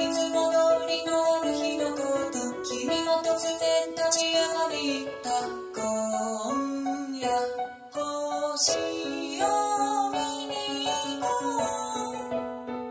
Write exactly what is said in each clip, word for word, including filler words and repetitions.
つも通りのある日のこと、君は突然立ち上がり言った。今夜星を見に行こう。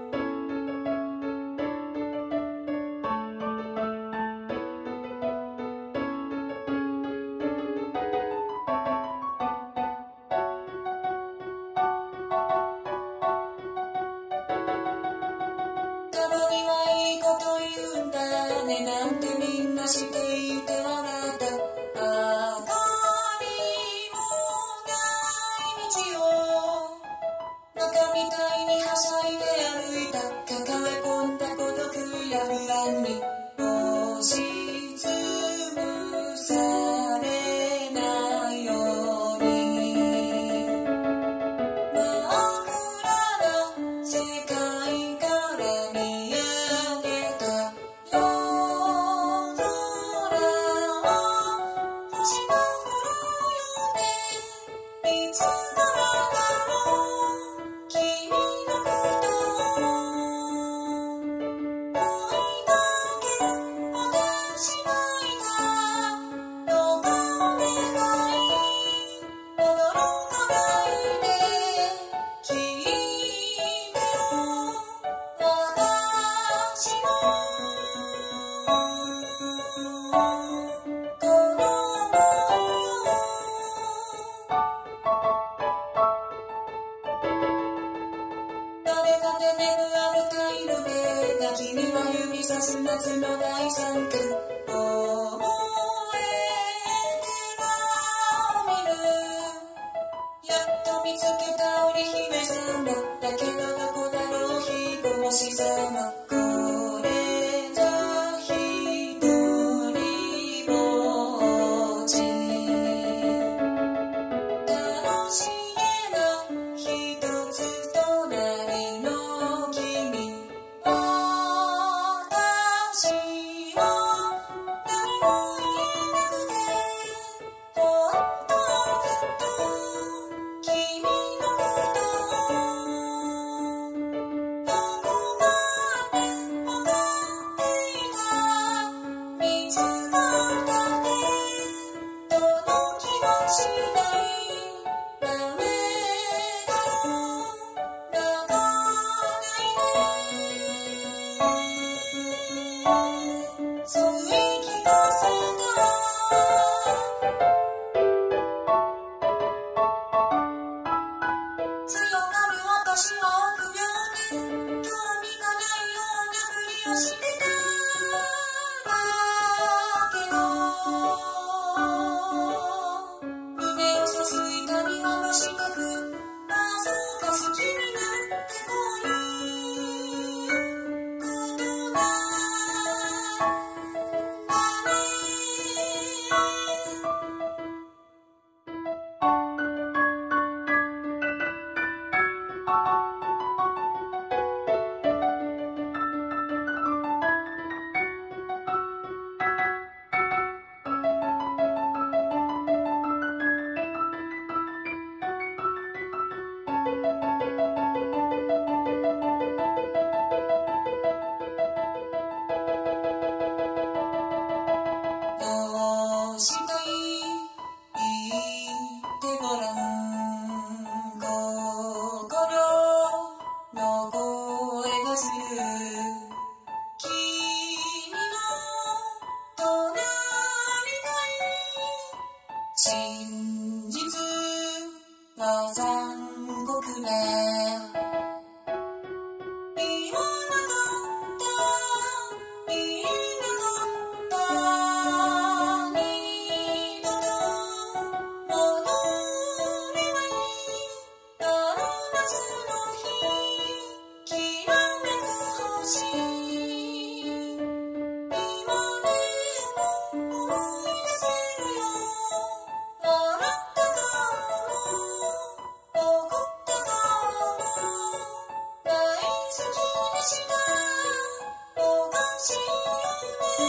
たまにはいいこと言うんだねなんてみんなしていて笑った。明かりもない道をバカみたいにはしゃいで歩いた。抱え込んだ孤独や不安に押しつぶされないように真っ暗な世界から見上げた夜空は星が降るよね。いつからだろう君のことを追いかける私がいた。どこでかい驚かないで聞いてよ私もこの想いを。誰かで眠らぬたいの手が君は指さす夏の大三角。覚えては見る。やっと見つけた織姫様だけどどこだろう彦星様。これじゃひとりぼっち楽しげなひとつ隣の君。私は何も言えなくて本当はずっと君のことをどこかで分かっていた。見つかったってどの気もしないダメだよ泣かないでそう言い聞かせた。強がる私は臆病で興味がないようなふりをしてたけど胸をすすいたりはもしたくああそうか好きになるってこういうことなんだね。どうしたい言ってごらん。心の声がする。君の隣がいい。真実は残酷ね。言わなかった言えなかった二度と戻れないあの夏の日きらめく星今でも思い出せるよ。笑った顔も怒った顔も大好きでした。おかしいよね